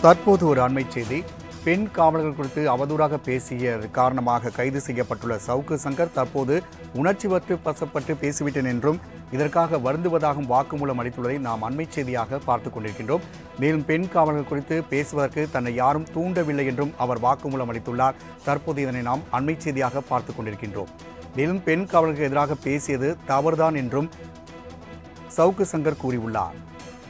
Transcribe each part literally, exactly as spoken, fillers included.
தற்போது ஒரு அண்மை செய்தி. பெண் காவலர்கள் குறித்து அவதூறாக பேசிய காரணமாக கைது செய்யப்பட்டுள்ள சவுக்கு சங்கர் தற்போது உணர்ச்சி வற்று பசப்பட்டு பேசிவிட்டேன் என்றும் இதற்காக வருந்துவதாகவும் வாக்குமூலம் அளித்துள்ளதை நாம் அண்மை செய்தியாக பார்த்துக் கொண்டிருக்கின்றோம். மேலும் பெண் காவலர்கள் குறித்து பேசுவதற்கு தன்னை யாரும் தூண்டவில்லை என்றும் அவர் வாக்குமூலம் அளித்துள்ளார். தற்போது இதனை நாம் அண்மை செய்தியாக பார்த்துக் கொண்டிருக்கின்றோம். மேலும் பெண் காவலர்களுக்கு எதிராக பேசியது தவறுதான் என்றும் சவுக்கு சங்கர் கூறியுள்ளார்.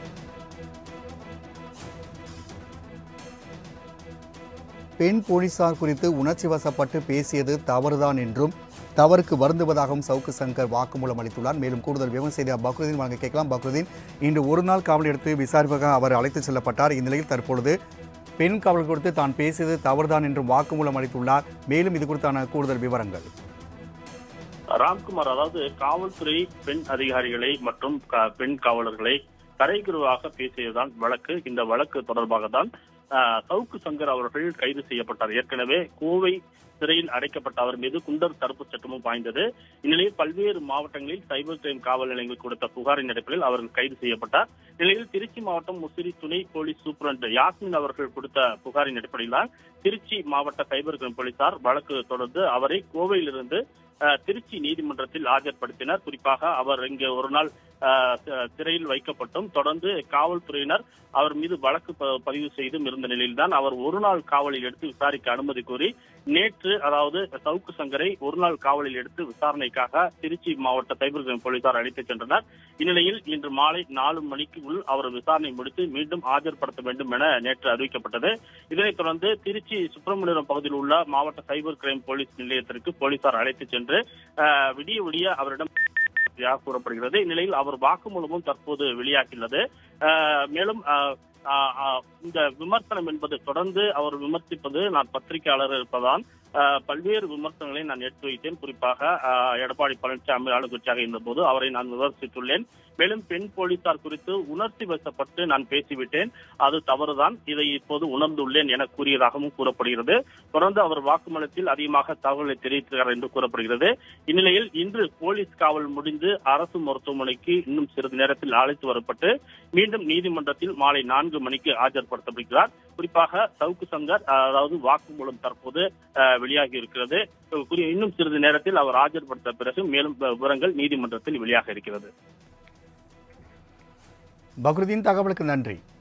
பெண் போலீசார் குறித்து உணர்ச்சி வசப்பட்டு பேசியது தவறுதான் என்றும் தவறுக்கு வருந்துவதாகவும் சவுக்கு சங்கர் வாக்குமூலம் அளித்துள்ளார். மேலும் கூடுதல் விவரம் செய்தியாக பக்ருதீன் வழங்க கேட்கலாம். பக்ருதீன், இன்று ஒரு நாள் காவல் எடுத்து விசாரிப்பாக அவர் அழைத்துச் செல்லப்பட்டார். இந்நிலையில் தற்பொழுது பெண் காவல் குறித்து தான் பேசியது தவறுதான் என்றும் வாக்குமூலம் அளித்துள்ளார். மேலும் இது குறித்தான கூடுதல் விவரங்கள். ராம்குமார், அதாவது காவல்துறை பெண் அதிகாரிகளை மற்றும் பெண் காவலர்களை தரைக்குறைவாக பேசியதுதான் வழக்கு. இந்த வழக்கு தொடர்பாக தான் சவுக்கு சங்கர் அவர்கள் கைது செய்யப்பட்டார். ஏற்கனவே கோவை சிறையில் அடைக்கப்பட்ட அவர் மீது குண்டர் தடுப்பு சட்டமும் பாய்ந்தது. இந்நிலையில் பல்வேறு மாவட்டங்களில் சைபர் கிரைம் காவல் நிலையங்கள் கொடுத்த புகாரின் அடிப்படையில் அவர்கள் கைது செய்யப்பட்டார். நிலையில் திருச்சி மாவட்டம் முசிறி துணை போலீஸ் சூப்பரண்ட் யாஸ்மின் அவர்கள் கொடுத்த புகாரின் அடிப்படையில் தான் திருச்சி மாவட்ட சைபர் கிரைம் போலீசார் வழக்கு தொடர்ந்து அவரை கோவையிலிருந்து திருச்சி நீதிமன்றத்தில் ஆஜர்படுத்தினர். குறிப்பாக அவர் இங்கே ஒரு நாள் சிறையில் வைக்கப்பட்டும் தொடர்ந்து காவல்துறையினர் அவர் மீது வழக்கு பதிவு செய்தும் இருந்த நிலையில்தான் அவர் ஒரு நாள் காவலில் எடுத்து விசாரிக்க அனுமதி கோரி நேற்று, அதாவது சவுக்கு சங்கரை ஒரு நாள் காவலில் எடுத்து விசாரணைக்காக திருச்சி மாவட்ட சைபர் கிரைம் போலீசார் அழைத்துச் சென்றனர். இந்நிலையில் இன்று மாலை நாலு மணிக்கு உள் அவர் விசாரணை முடித்து மீண்டும் ஆஜர்படுத்த வேண்டும் என நேற்று அறிவிக்கப்பட்டது. இதனைத் தொடர்ந்து திருச்சி சுப்பிரமணியம் பகுதியில் உள்ள மாவட்ட சைபர் கிரைம் போலீஸ் நிலையத்திற்கு போலீசார் அழைத்துச் சென்று விடிய விடிய அவரிடம் கூறப்படுகிறது. இந்நிலையில் அவர் வாக்குமூலமும் தற்போது வெளியாகியுள்ளது. மேலும் இந்த விமர்சனம் என்பது தொடர்ந்து அவர் விமர்சிப்பது நான் பத்திரிகையாளர் இருப்பதால் பல்வேறு விமர்சனங்களை நான் எடுத்து வைத்தேன். குறிப்பாக எடப்பாடி பழனிசாமி ஆளுங்கட்சியாக இருந்தபோது அவரை நான் விமர்சித்துள்ளேன். மேலும் பெண் போலீசார் குறித்து உணர்ச்சி வசப்பட்டு நான் பேசிவிட்டேன், அது தவறுதான், இதை இப்போது உணர்ந்துள்ளேன் என கூறியதாகவும் கூறப்படுகிறது. தொடர்ந்து அவர் வாக்குமூலத்தில் அதிகமாக தகவல்களை தெரிவித்தார் என்று கூறப்படுகிறது. இந்நிலையில் இன்று போலீஸ் காவல் முடிந்து அரசு மருத்துவமனைக்கு இன்னும் சிறிது நேரத்தில் அழைத்து வரப்பட்டு மீண்டும் நீதிமன்றத்தில் மாலை நான்கு மணிக்கு ஆஜர்படுத்தப்படுகிறார். குறிப்பாக சவுக்கு சங்கர் அதாவது வாக்குமூலம் தற்போது வெளியாகி இருக்கிறது. இன்னும் சிறிது நேரத்தில் அவர் ஆஜர்படுத்த பிறகு மேலும் விவரங்கள் நீதிமன்றத்தில் வெளியாக இருக்கிறது. பக்ருதீன், தகவலுக்கு நன்றி.